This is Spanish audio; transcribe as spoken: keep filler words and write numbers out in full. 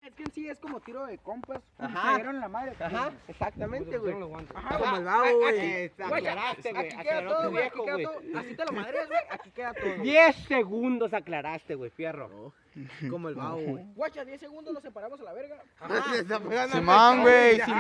Es que en sí es como tiro de compas. Ajá. Se dieron la madre. Ajá, exactamente, güey. Ajá, Como güey. el babo, Aquí- güey. aquí- güey, Aclaraste, güey. Aquí queda Aclaró todo, tu güey. Aquí viejo, queda güey. todo. Así te lo madres, güey. Aquí queda todo. diez segundos aclaraste, güey, fierro. Como el babo, güey. Guacha, diez segundos nos separamos a la verga. Ajá. Simón, güey.